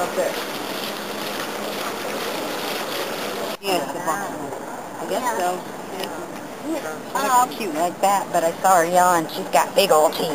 I guess so. Oh, cute like that, but I saw her yawn. She's got big old teeth.